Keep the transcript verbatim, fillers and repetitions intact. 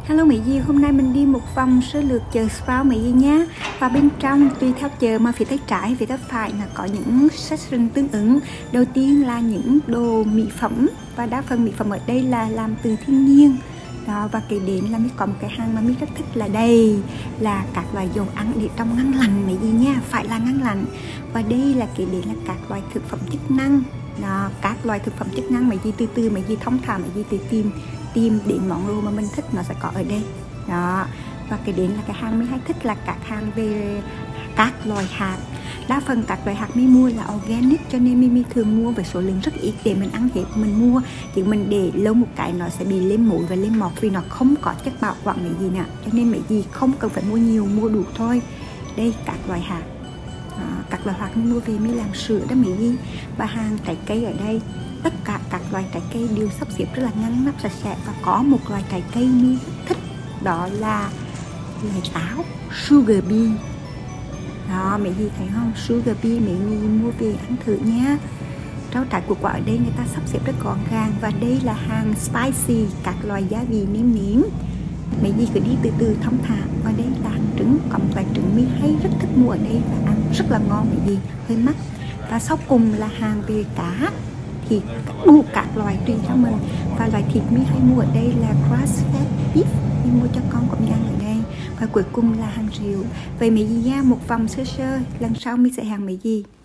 Hello Mỹ Di, hôm nay mình đi một vòng sơ lược chợ Sprout Mỹ Di nhé. Và bên trong tùy theo chợ mà phía tay trái, phía tay phải là có những section tương ứng. Đầu tiên là những đồ mỹ phẩm, và đa phần mỹ phẩm ở đây là làm từ thiên nhiên. Đó, và cái đến là mình có một cái hàng mà mình rất thích là đây là các loại dầu ăn để trong ngăn lạnh Mỹ Di nha, phải là ngăn lạnh. Và đây là cái đến là các loại thực phẩm chức năng. Đó, các loại thực phẩm chức năng Mỹ Di từ từ Mỹ Di thông thạo Mỹ Di từ tìm tìm đến món đồ mà mình thích nó sẽ có ở đây. Đó, và cái đến là cái hàng mình hay thích là các hàng về các loại hạt. Đa phần các loại hạt mình mua là organic, cho nên mình, mình thường mua với số lượng rất ít để mình ăn hết mình mua, chứ mình để lâu một cái nó sẽ bị lên mùi và lên mọt vì nó không có chất bảo quản mấy gì nè, cho nên mấy gì không cần phải mua nhiều, mua đủ thôi. Đây các loại hạt. Đó, các loại hạt mình mua về mới làm sữa đó mấy gì. Và hàng trái cây ở đây, tất cả các loại trái cây đều sắp xếp rất là ngăn nắp sạch sẽ. Và có một loại trái cây mình rất thích, đó là loại táo Sugar Bee. Đó, mấy gì thấy không? Sugar Bee mấy gì mua về ăn thử nhé. Rau trái củ quả ở đây người ta sắp xếp rất gọn gàng. Và đây là hàng spicy, các loại gia vị nêm nếm. Mấy gì cứ đi từ từ thông thả. Và đây là hàng trứng, có một loại trứng mình hay rất thích mua ở đây và ăn rất là ngon mấy gì, hơi mắc. Và sau cùng là hàng về cá, thịt đủ các loại tùy theo mình. Và loại thịt mình hay mua ở đây là grass fed beef, mình mua cho con của mình ăn ở đây. Và cuối cùng là hàng rượu. Vậy mấy gì nha, một vòng sơ sơ, lần sau mình sẽ hàng mấy gì.